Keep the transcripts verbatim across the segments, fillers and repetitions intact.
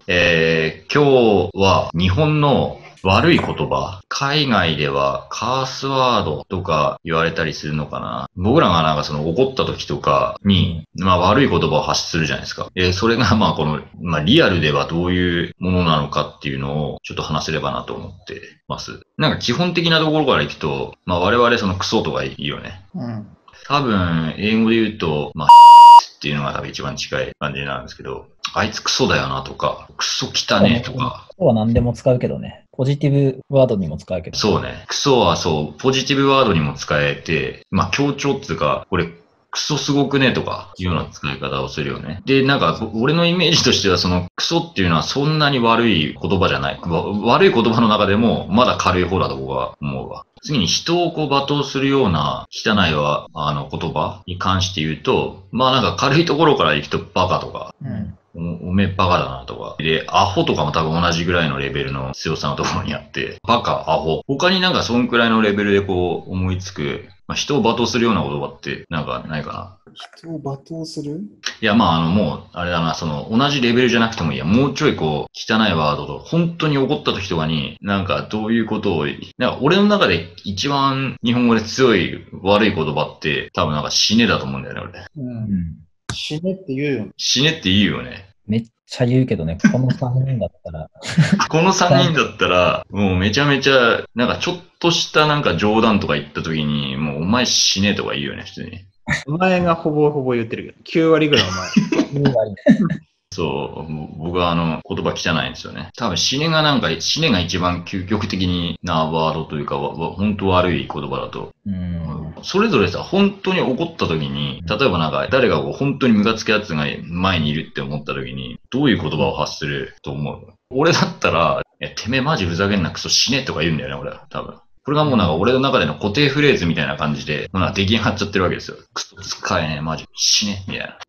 えー、今日は日本の悪い言葉、海外ではカースワードとか言われたりするのかな。僕らがなんかその怒った時とかに、まあ悪い言葉を発するじゃないですか。えー、それがまあこの、まあリアルではどういうものなのかっていうのをちょっと話せればなと思ってます。なんか基本的なところからいくと、まあ我々そのクソとかいいよね。 うん。 多分、英語で言うと、まあ、っていうのが多分一番近い感じなんですけど、あいつクソだよなとか、クソ汚ねえとか。 クソは何でも使うけどね。ポジティブワードにも使うけど。 そうね。クソはそう、ポジティブワードにも使えて、まあ強調っていうか、これ、クソすごくねとか、いうような使い方をするよね。で、なんか、俺のイメージとしては、その、クソっていうのはそんなに悪い言葉じゃない。悪い言葉の中でも、まだ軽い方だと僕は思うわ。次に人をこう罵倒するような汚いは、あの言葉に関して言うと、まあなんか軽いところから行くとバカとか、 うんお, おめえバカだなとか。で、アホとかも多分同じぐらいのレベルの強さのところにあって、バカ、アホ。他になんかそんくらいのレベルでこう思いつく、まあ、人を罵倒するような言葉ってなんかないかな。 人を罵倒する？ いや、まああのもう、あれだな、その同じレベルじゃなくてもいいや。もうちょいこう、汚いワードと、本当に怒った時とかに、なんかどういうことを、なんか俺の中で一番日本語で強い悪い言葉って、多分なんか死ねだと思うんだよね、俺。 う。 うんん。 死ねって言うよ。 死ねって言うよね。 めっちゃ言うけどね、このさんにんだったら。 このさんにんだったら、もうめちゃめちゃ、なんかちょっとしたなんか冗談とか言った時に、もうお前死ねとか言うよね、普通に。 お前がほぼほぼ言ってるけど、きゅう割ぐらいお前。 そう、僕はあの、言葉汚いんですよね。多分死ねがなんか、死ねが一番究極的なワードというか、わわ本当悪い言葉だと。 うん。 それぞれさ、本当に怒った時に、例えばなんか、誰がこう本当にムカつくやつが前にいるって思った時に、どういう言葉を発すると思う？俺だったら、いや、てめえマジふざけんなクソ死ねとか言うんだよね、俺は。多分。これがもうなんか俺の中での固定フレーズみたいな感じで、なんか出来上がっちゃってるわけですよ。クソ使えねえ、マジ死ね、みたいな。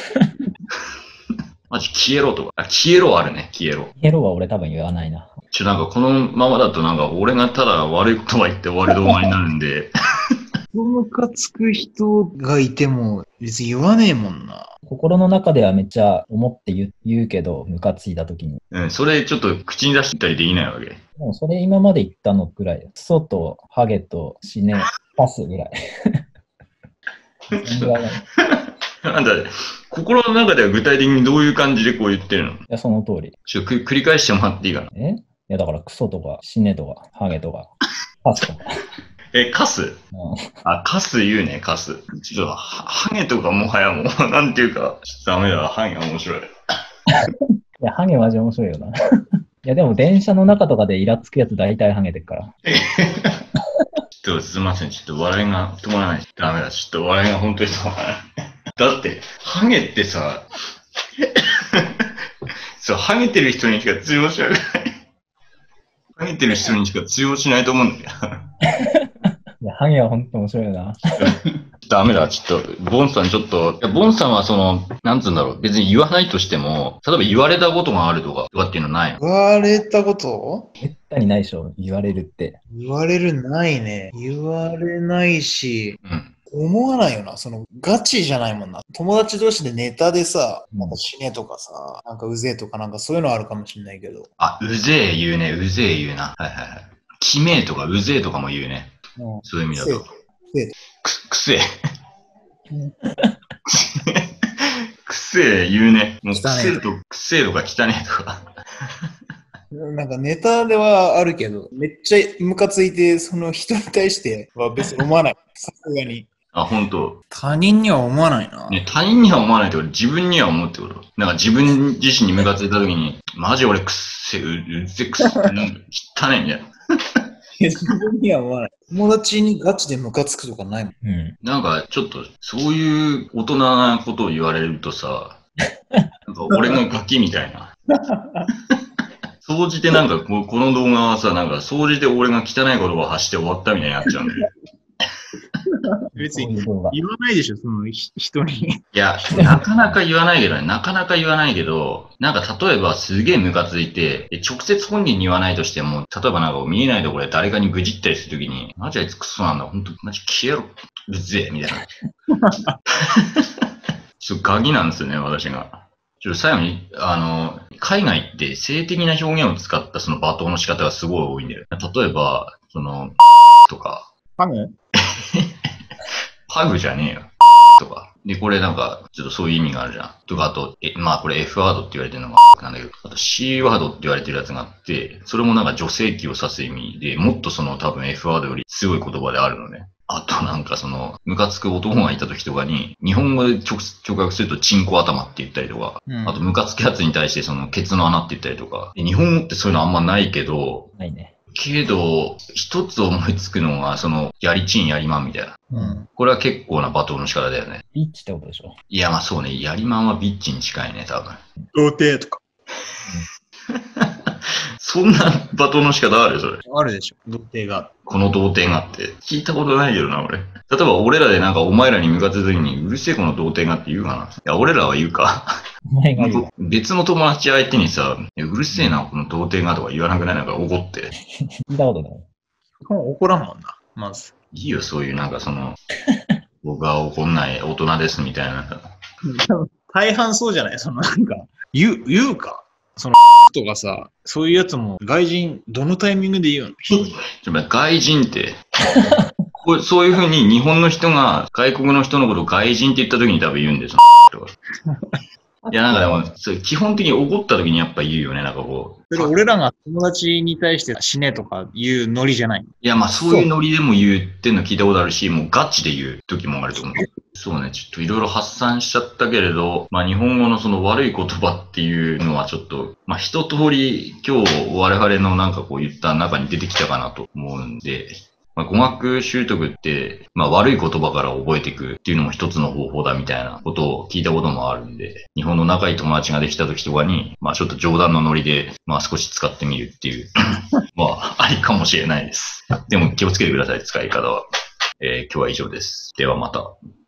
マジ消えろとか。あ、消えろあるね、消えろ。 ヘロは俺多分言わないな。 ちょ、なんかこのままだとなんか俺がただ悪い言葉言って終わる動画になるんで。 ムカつく人がいても別に言わねえもんな。 心の中ではめっちゃ思って言う言うけど、ムカついた時に。 うん、それちょっと口に出したりできないわけ。 もうそれ今まで言ったのくらい。クソとハゲと死ね、パスぐらい。そんぐらいだね。 なんだ、心の中では具体的にどういう感じでこう言ってるの？ いや、その通り。 ちょっと繰り返してもらっていいかな。 えいや、だからクソとか死ねとか、ハゲとか、パスとか。 え、カス？ うん、 あ、カス言うね、カス。ちょっと、はハゲとかもはやもう、なんていうか、ちょっとダメだ、ハゲ面白い。 いや、ハゲマジ面白いよな。いや、でも電車の中とかでイラつくやつ大体ハゲてるから。 ちょっとすいません、ちょっと笑いが止まらない。ダメだ、ちょっと笑いが本当に止まらない。だって、ハゲってさ、そう、ハゲてる人にしか通用しない。ハゲてる人にしか通用しないと思うんだけど。 いや、ハゲは本当面白いよな。 ダメだ、ちょっと、ボンさんちょっと、いやボンさんはその、なんつうんだろう、別に言わないとしても、例えば言われたことがあるとか、とかっていうのないの？ 言われたこと？ めったにないでしょ、言われるって。 言われるないね。言われないし、 うん。 思わないよな。その、ガチじゃないもんな。友達同士でネタでさ、なんか死ねとかさ、なんかうぜえとかなんかそういうのあるかもしれないけど。 あ、うぜえ言うね、うぜえ言うな。はいはいはい。きめえとかうぜえとかも言うね。 うん、 そういう意味だと。 くせえく、くせえ。くせえ言うね。もうくせえと、くせえとか汚ねえとか。 なんかネタではあるけど、めっちゃムカついて、その人に対しては別に思わない。さすがに。 あ、ほんと。 他人には思わないな。 ね、他人には思わないってこと、自分には思うってこと。なんか自分自身にムカついたときに、マジ俺くっせえ、ううぜくっせえ、なんか汚いみたいな。 いや自分には思わない。友達にガチでムカつくとかないもん。 うん。 なんかちょっと、そういう大人なことを言われるとさ、なんか俺がガキみたいな。総じてなんかこ、この動画はさ、なんか、総じて俺が汚い言葉を発して終わったみたいになっちゃうんだよ。 別にこういう動画。 言わないでしょ、そのひ人に。 いや、なかなか言わないけどね、なかなか言わないけど、なんか例えばすげえムカついて、で直接本人に言わないとしても、例えばなんか見えないところで誰かに愚痴ったりするときに、マジあいつクソなんだ、ほんと、マジ消えろ、うぜえ、みたいな。ちょっとガキなんですよね、私が。 ちょっと最後に、あの、海外って性的な表現を使ったその罵倒の仕方がすごい多いんだよ。例えば、その、とか、 ハグパグじゃねえよ。とか。で、これなんか、ちょっとそういう意味があるじゃん。とか、あと、え、まあこれ F ワードって言われてるのがなんだけど、あと C ワードって言われてるやつがあって、それもなんか女性器を指す意味で、もっとその多分 F ワードよりすごい言葉であるのね。あとなんかその、ムカつく男がいた時とかに、日本語で直直訳するとチンコ頭って言ったりとか、 うんあとムカつくやつに対してそのケツの穴って言ったりとか、日本語ってそういうのあんまないけど、 ないね。 けど、一つ思いつくのが、その、やりちんやりまんみたいな。 うん。 これは結構な罵倒の仕方だよね。 ビッチってことでしょ。 いや、まあそうね、やりまんはビッチに近いね、多分。 童貞とか。 そんな罵倒の仕方あるそれ。 あるでしょ。童貞が。 この童貞がって。聞いたことないけどな、俺。例えば俺らでなんかお前らに向かった時に、うるせえこの童貞がって言うかな。いや、俺らは言うか。 お前が言う。 別の友達相手にさ、いやうるせえな、この童貞がとか言わなくないなんか怒って。 聞いたことない。 もう怒らんもんな、まず。 いいよ、そういうなんかその、僕は怒んない大人ですみたいな。 大半そうじゃないそのなんか、言う、言うかそのとかさ、そういうやつも外人、どのタイミングで言うのちょっと待って外人って、これそういうふうに日本の人が外国の人のことを外人って言った時に多分言うんですよ。いや、なんかでも、それ基本的に怒った時にやっぱ言うよね、なんかこう。 それ俺らが友達に対して死ねとか言うノリじゃないいや、まあそういうノリでも言ってんの聞いたことあるし、もうガチで言う時もあると思う。そうね、ちょっといろいろ発散しちゃったけれど、まあ日本語のその悪い言葉っていうのはちょっと、まあ一通り今日我々のなんかこう言った中に出てきたかなと思うんで、まあ、語学習得って、まあ悪い言葉から覚えていくっていうのも一つの方法だみたいなことを聞いたこともあるんで、日本の仲いい友達ができた時とかに、まあちょっと冗談のノリで、まあ少し使ってみるっていう、まあありかもしれないです。でも気をつけてください、使い方は。えー今日は以上です。ではまた。